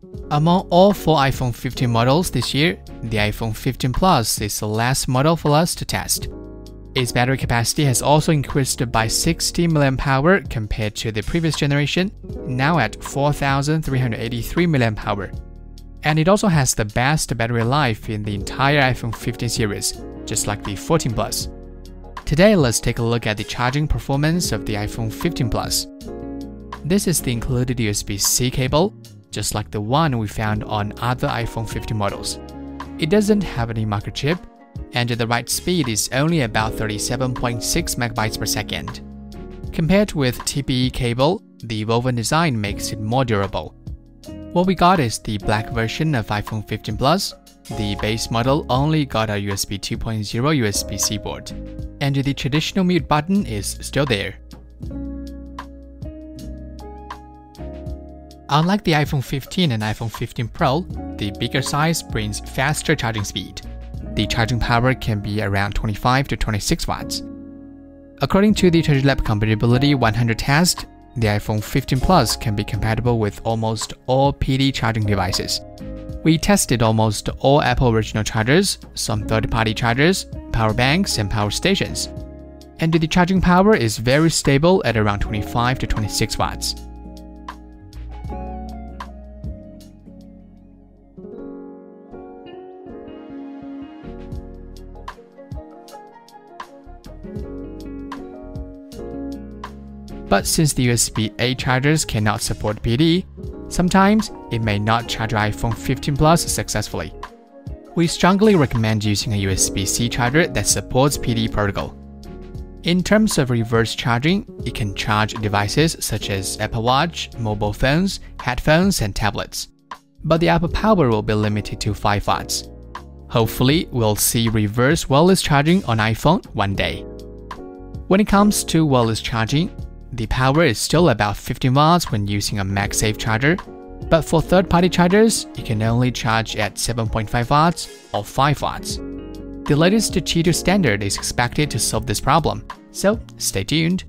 Among all 4 iPhone 15 models this year, the iPhone 15 Plus is the last model for us to test. Its battery capacity has also increased by 60 mAh compared to the previous generation, now at 4,383 mAh. And it also has the best battery life in the entire iPhone 15 series, just like the 14 Plus. Today, let's take a look at the charging performance of the iPhone 15 Plus. This is the included USB-C cable, just like the one we found on other iPhone 15 models. It doesn't have any microchip, and the write speed is only about 37.6 MB per second. Compared with TPE cable, the woven design makes it more durable. What we got is the black version of iPhone 15 Plus. The base model only got a USB 2.0 USB-C port, and the traditional mute button is still there. Unlike the iPhone 15 and iPhone 15 Pro, the bigger size brings faster charging speed. The charging power can be around 25 to 26 watts. According to the TreasureLab Compatibility 100 test, the iPhone 15 Plus can be compatible with almost all PD charging devices. We tested almost all Apple original chargers, some third-party chargers, power banks, and power stations. And the charging power is very stable at around 25 to 26 watts. But since the USB-A chargers cannot support PD, sometimes it may not charge your iPhone 15 Plus successfully. We strongly recommend using a USB-C charger that supports PD protocol. In terms of reverse charging, it can charge devices such as Apple Watch, mobile phones, headphones, and tablets. But the output power will be limited to 5 watts. Hopefully, we'll see reverse wireless charging on iPhone one day. When it comes to wireless charging, the power is still about 15 watts when using a MagSafe charger, but for third-party chargers, you can only charge at 7.5 watts or 5 watts. The latest Qi2 standard is expected to solve this problem, so stay tuned.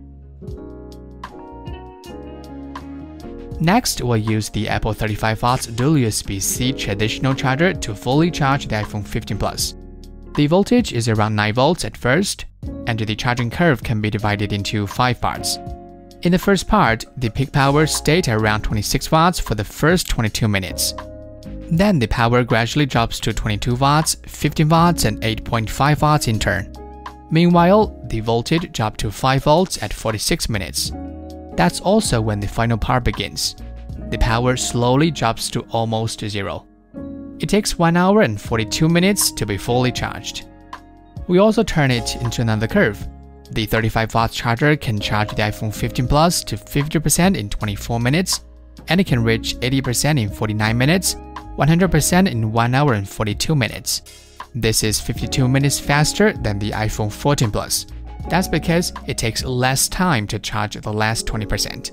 Next, we'll use the Apple 35 watts dual USB-C traditional charger to fully charge the iPhone 15 Plus. The voltage is around 9 volts at first, and the charging curve can be divided into 5 parts. In the first part, the peak power stayed around 26 watts for the first 22 minutes. Then the power gradually drops to 22 watts, 15 watts, and 8.5 watts in turn. Meanwhile, the voltage dropped to 5 volts at 46 minutes. That's also when the final part begins. The power slowly drops to almost zero. It takes 1 hour and 42 minutes to be fully charged. We also turn it into another curve. The 35 watts charger can charge the iPhone 15 Plus to 50% in 24 minutes, and it can reach 80% in 49 minutes, 100% in 1 hour and 42 minutes. This is 52 minutes faster than the iPhone 14 Plus. That's because it takes less time to charge the last 20%.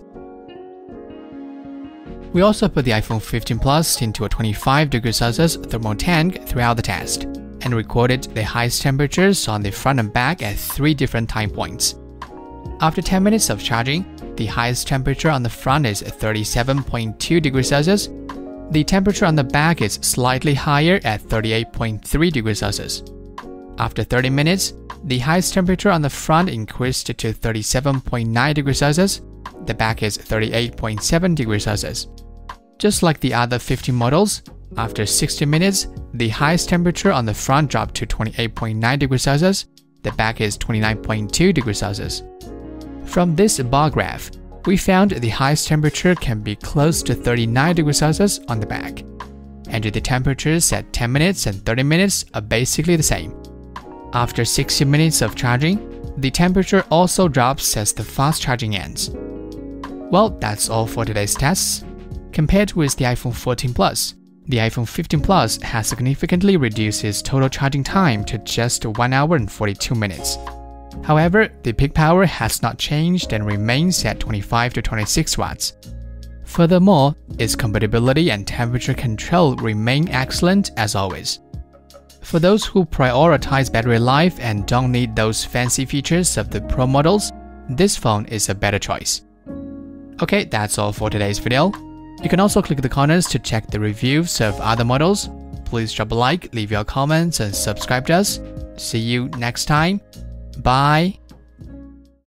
We also put the iPhone 15 Plus into a 25 degrees Celsius thermal tank throughout the test, and recorded the highest temperatures on the front and back at 3 different time points. After 10 minutes of charging, the highest temperature on the front is 37.2 degrees Celsius. The temperature on the back is slightly higher at 38.3 degrees Celsius. After 30 minutes, the highest temperature on the front increased to 37.9 degrees Celsius. The back is 38.7 degrees Celsius. Just like the other 15 models, after 60 minutes, the highest temperature on the front dropped to 28.9 degrees Celsius. The back is 29.2 degrees Celsius. From this bar graph, we found the highest temperature can be close to 39 degrees Celsius on the back, and the temperatures at 10 minutes and 30 minutes are basically the same. After 60 minutes of charging, the temperature also drops as the fast charging ends. Well, that's all for today's tests. Compared with the iPhone 14 Plus, the iPhone 15 Plus has significantly reduced its total charging time to just 1 hour and 42 minutes. However, the peak power has not changed and remains at 25 to 26 watts. Furthermore, its compatibility and temperature control remain excellent as always. For those who prioritize battery life and don't need those fancy features of the Pro models, this phone is a better choice. Okay, that's all for today's video. You can also click the corners to check the reviews of other models. Please drop a like, leave your comments, and subscribe to us. See you next time. Bye.